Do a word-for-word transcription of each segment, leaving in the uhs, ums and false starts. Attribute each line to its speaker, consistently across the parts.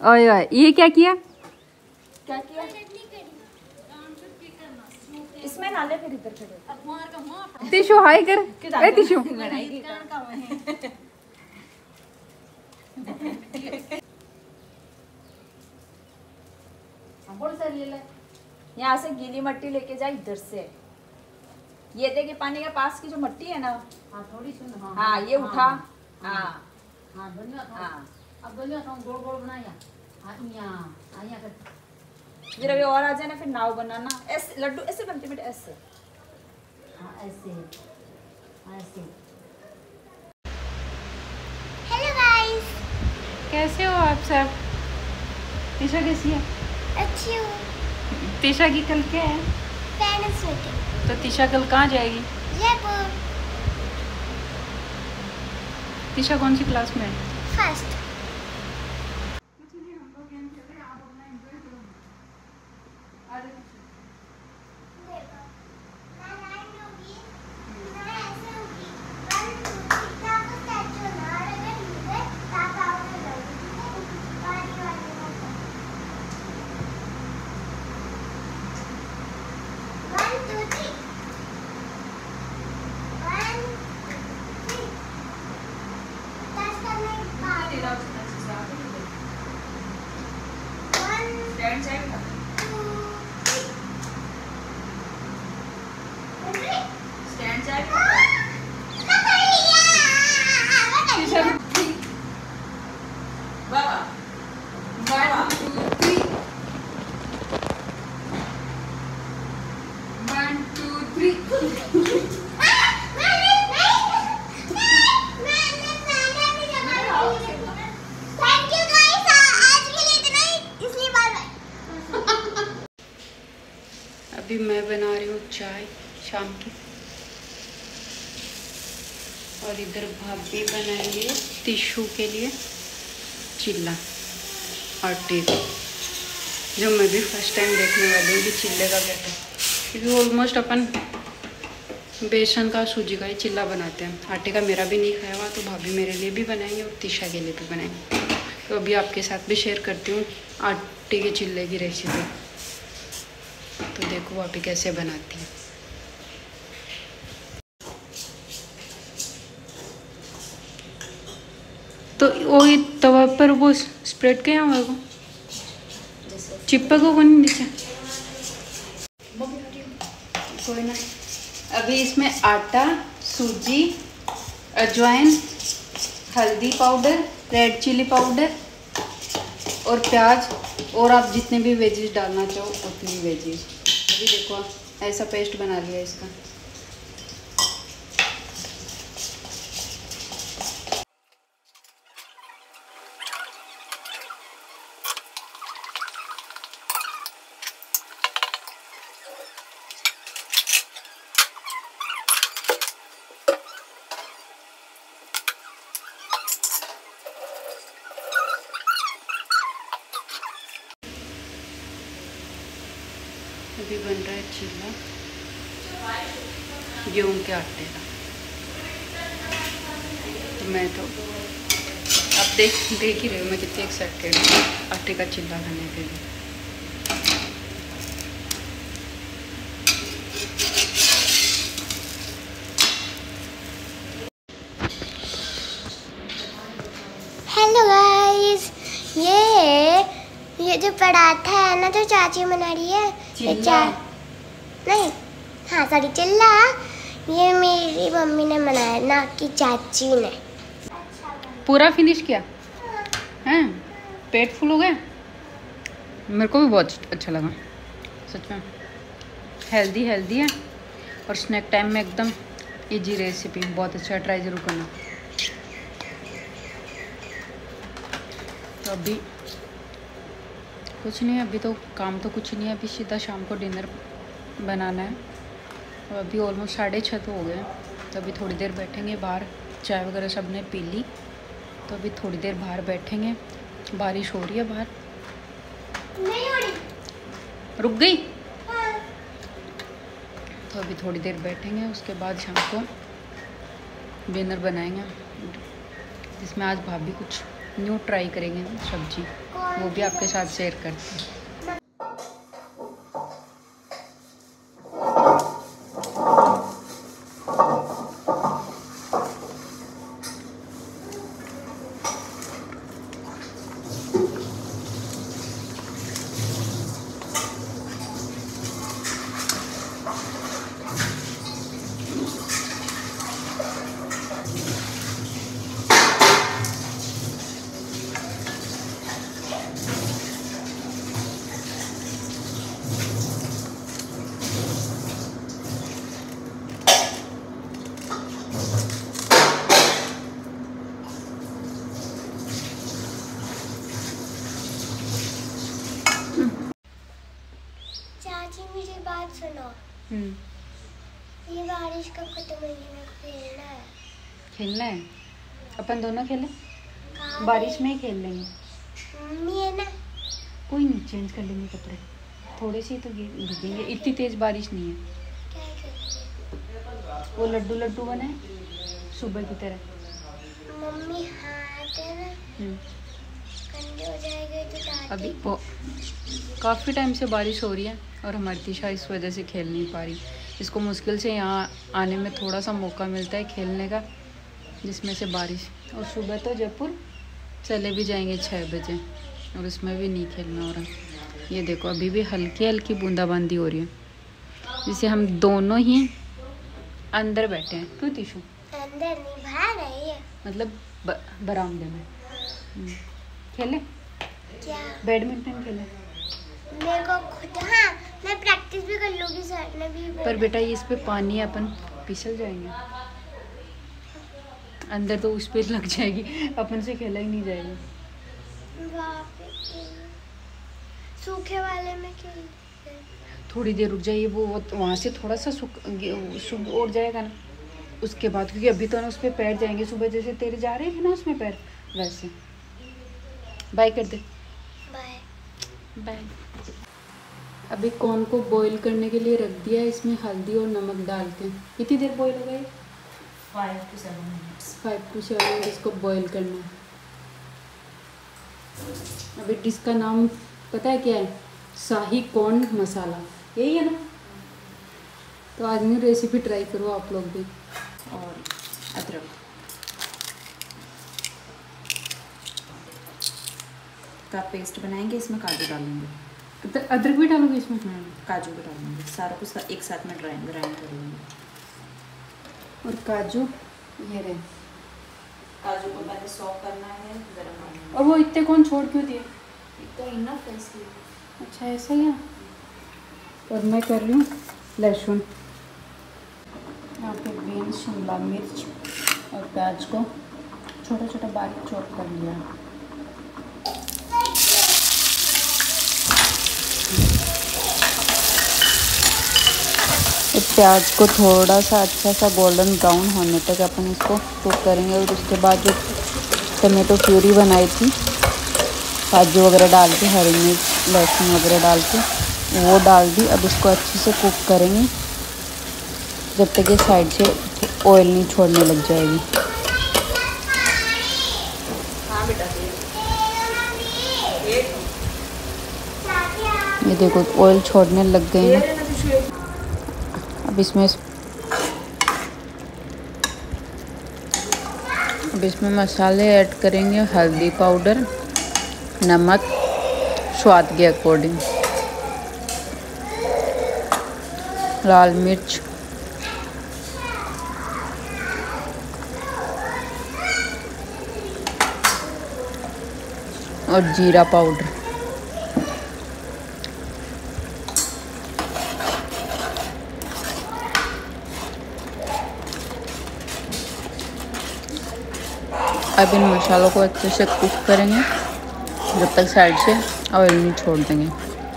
Speaker 1: ओए ओए ये क्या किया?
Speaker 2: क्या किया? इसमें नाले फिर इधर खड़े।
Speaker 1: टिशू हाई कर। ए टिशू।
Speaker 2: यहाँ से गीली मट्टी लेके जा इधर से। ये देखिए पानी के पास की जो मट्टी है ना,
Speaker 3: हाँ थोड़ी सुन। हाँ
Speaker 2: हाँ ये उठा। हाँ
Speaker 3: हाँ बनिया था।
Speaker 2: हाँ
Speaker 3: अब बनिया था गोल गोल बनाया। हाँ यहाँ यहाँ कर।
Speaker 2: फिर अभी और आ जाए ना, फिर नाव बनाना। ऐसे लड्डू ऐसे बनते बेटा, ऐसे।
Speaker 3: हाँ ऐसे ऐसे।
Speaker 4: हेलो गाइस,
Speaker 1: कैसे हो आप सब? तिशा कैसी है?
Speaker 4: अच्छी हूँ।
Speaker 1: तिशा की कल क्या है?
Speaker 4: Parents meeting.
Speaker 1: तो तिशा कल कहाँ जाएगी?
Speaker 4: जयपुर।
Speaker 1: तिशा कौन सी क्लास में है?
Speaker 4: फर्स्ट।
Speaker 1: अभी मैं बना रही हूँ चाय शाम की, और इधर भाभी बनाएंगे टिशू के लिए चिल्ला आटे का, जो मैं भी फर्स्ट टाइम देखने वाली हूँ कि चिल्ले का क्या है। क्योंकि ऑलमोस्ट अपन बेसन का सूजी का ही चिल्ला बनाते हैं, आटे का मेरा भी नहीं खाया हुआ, तो भाभी मेरे लिए भी बनाएंगे और तिशा के लिए भी बनाएंगे। तो अभी आपके साथ भी शेयर करती हूँ आटे के चिल्ले की रेसिपी। तो देखो भाभी कैसे बनाती है। तो वही तवा पर वो स्प्रेड क्या हुआ वो चिपक को नहीं नीचे कोई ना। अभी इसमें आटा, सूजी, अजवाइन, हल्दी पाउडर, रेड चिली पाउडर और प्याज, और आप जितने भी वेजीज डालना चाहो उतनी वेजीज। अभी देखो ऐसा पेस्ट बना लिया इसका। अभी बन रहा है चिल्ला गेहूं के आटे का। तो मैं तो आप देख देख ही रहे हो मैं कितनी एक्साइटेड हूँ आटे का चिल्ला खाने के लिए।
Speaker 4: हेलो गाइस, ये ये जो पराठा है ना जो चाची बना रही है, ये चा नहीं हाँ सॉरी चिल्ला, ये मेरी मम्मी ने बनाया ना कि चाची ने।
Speaker 1: पूरा फिनिश किया हैं? पेट फुल हो गया? मेरे को भी बहुत अच्छा लगा सच में। हेल्दी हेल्दी है और स्नैक टाइम में एकदम इजी रेसिपी, बहुत अच्छा, ट्राई ज़रूर करना। तो अभी कुछ नहीं, अभी तो काम तो कुछ नहीं है, अभी सीधा शाम को डिनर बनाना है। और अभी ऑलमोस्ट साढ़े छः तो हो गए, तो अभी थोड़ी देर बैठेंगे बाहर। चाय वगैरह सब ने पी ली, तो अभी थोड़ी देर बाहर बैठेंगे। बारिश हो रही है बाहर।
Speaker 4: नहीं हो रही।
Speaker 1: रुक गई? तो अभी थोड़ी देर बैठेंगे, उसके बाद शाम को डिनर बनाएंगे, जिसमें आज भाभी कुछ न्यू ट्राई करेंगे सब्जी, वो भी आपके साथ शेयर करते हैं।
Speaker 4: चाची मेरी बात सुनो, ये बारिश कब खत्म होगी? मेरे को खेलना है।
Speaker 1: खेलना है? अपन दोनों खेलें?
Speaker 4: कहाँ
Speaker 1: बारिश में ही खेल लेंगे।
Speaker 4: मम्मी है ना?
Speaker 1: कोई नहीं, चेंज कर लेंगे कपड़े, थोड़े से ही तो भीगेंगे, इतनी तेज बारिश नहीं है।
Speaker 4: क्या करेंगे?
Speaker 1: वो लड्डू लड्डू बनाए सुबह की तरह।
Speaker 4: मम्मी हाथ है ना
Speaker 1: हम्म,
Speaker 4: गंदे हो जाएंगे तो दादी।
Speaker 1: अभी वो काफ़ी टाइम से बारिश हो रही है और हमारी दिशा इस वजह से खेल नहीं पा रही। इसको मुश्किल से यहाँ आने में थोड़ा सा मौका मिलता है खेलने का, जिसमें से बारिश। और सुबह तो जयपुर चले भी जाएंगे छः बजे और उसमें भी नहीं खेलना हो रहा। ये देखो अभी भी हल्की हल्की बूंदाबांदी हो रही है, जिसे हम दोनों ही अंदर बैठे हैं। क्यों तीशु?
Speaker 4: अंदर नहीं, बाहर रही है।
Speaker 1: मतलब ब- बरामदे में। हम्म, खेले
Speaker 4: क्या?
Speaker 1: बैडमिंटन खेले?
Speaker 4: मेरे को खुद, हाँ मैं प्रैक्टिस भी कर लूँगी सर ने भी बोला।
Speaker 1: पर बेटा ये इस पे पानी है, अपन फिसल जाएंगे अंदर, तो उस पे लग जाएगी, अपन से खेला ही नहीं जाएगा।
Speaker 4: वहाँ पे खेल- सूखे वाले में खेलते हैं।
Speaker 1: थोड़ी देर रुक जाइए, वो वहाँ से थोड़ा सा सूख सूख उड़ जाएगा ना उसके बाद, क्योंकि अभी तो ना उस पर पैर जाएंगे। सुबह जैसे तेरे जा रहे थे ना उसमें पैर, वैसे। बाय कर दे।
Speaker 4: Bye
Speaker 1: bye. अभी कॉर्न को बॉईल करने के लिए रख दिया है, इसमें हल्दी और नमक डाल के। कितनी देर बॉईल हो गई?
Speaker 2: Five two seven minutes
Speaker 1: five two seven minute इसको बॉईल करना है। अभी डिश का नाम पता है क्या है? शाही कॉर्न मसाला, यही है ना? तो आज न्यू रेसिपी ट्राई करो आप लोग भी।
Speaker 2: और अदरक का पेस्ट बनाएंगे, इसमें काजू डालेंगे।
Speaker 1: तो अदरक भी डालोगे इसमें?
Speaker 2: काजू भी डालेंगे, सारा कुछ एक साथ में ग्राइंड ग्राइंड कर लेंगे।
Speaker 1: और काजू ये रहे।
Speaker 2: काजू को पहले सॉक करना है गरम पानी में।
Speaker 1: और वो इतने कौन छोड़ क्यों दिए?
Speaker 2: तो इनफ है इसलिए।
Speaker 1: अच्छा ऐसा ही है। और मैं कर रही हूँ लहसुन, यहाँ पे बीन्स, शिमला मिर्च और प्याज को छोटा छोटा बारीक चॉप कर लिया। इस प्याज को थोड़ा सा अच्छा सा गोल्डन ब्राउन होने तक अपन इसको कुक करेंगे। और उसके बाद जो टमाटो प्यूरी बनाई थी काजू वगैरह डाल के, हरी मिर्च लहसुन वगैरह डाल के, वो डाल दी। अब इसको अच्छे से कुक करेंगे जब तक ये साइड से ऑयल नहीं छोड़ने लग जाएगी।
Speaker 2: हाँ बेटा
Speaker 1: ये देखो ऑयल छोड़ने लग गए हैं। अब इसमें अब इसमें मसाले ऐड करेंगे। हल्दी पाउडर, नमक स्वाद के अकॉर्डिंग, लाल मिर्च, और जीरा पाउडर। अब इन मसालों को अच्छे से कुक करेंगे जब तक साइड से ऑयल नहीं छोड़ देंगे।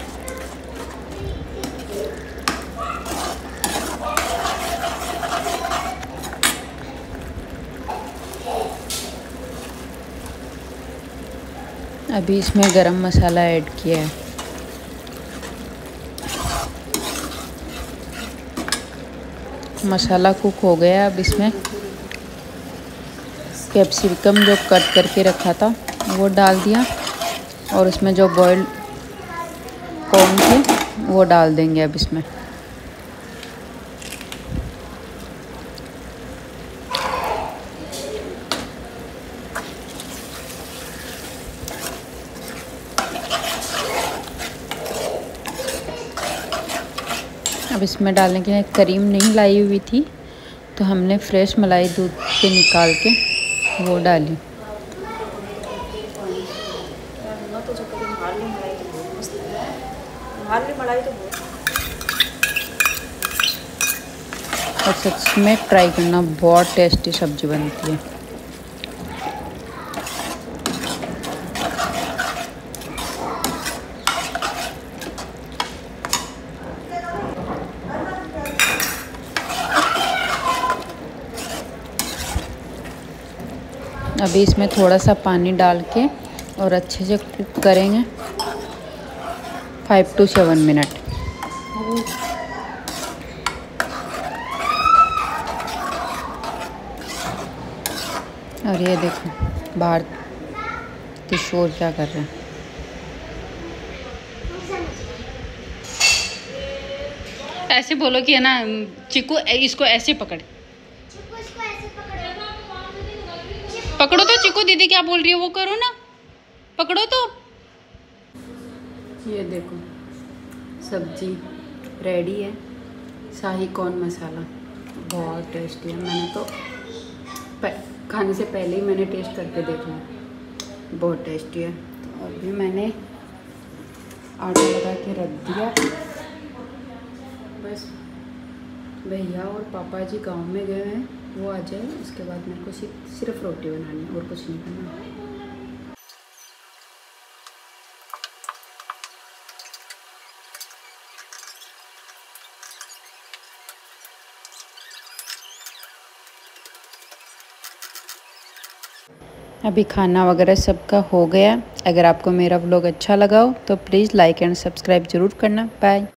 Speaker 1: अभी इसमें गरम मसाला ऐड किया है। मसाला कुक हो गया। अब इसमें कैप्सिकम जो कट करके रखा था वो डाल दिया और उसमें जो बॉइल्ड कॉर्न थे वो डाल देंगे अब इसमें। अब इसमें डालने के लिए क्रीम नहीं लाई हुई थी तो हमने फ्रेश मलाई दूध से निकाल के वो डाली। और सच में ट्राई करना, बहुत टेस्टी सब्जी बनती है। अभी इसमें थोड़ा सा पानी डाल के और अच्छे से कुक करेंगे फाइव टू सेवन मिनट। और ये देखो बाहर किशोर क्या कर रहे हैं। ऐसे बोलो कि है ना चिकू, इसको ऐसे पकड़ पकड़ो तो चिकू, दीदी क्या बोल रही है वो करो ना, पकड़ो तो। ये देखो सब्जी रेडी है, शाही कॉर्न मसाला, बहुत टेस्टी है। मैंने तो खाने से पहले ही मैंने टेस्ट करके देख लिया, बहुत टेस्टी है। तो अभी मैंने आटा लगा के रख दिया, बस भैया और पापा जी गांव में गए हैं, वो आ जाए उसके बाद मेरे को सिर्फ रोटी बनानी है और कुछ नहीं करना है। अभी खाना वगैरह सबका हो गया। अगर आपको मेरा व्लॉग अच्छा लगा हो तो प्लीज़ लाइक एंड सब्सक्राइब ज़रूर करना। बाय।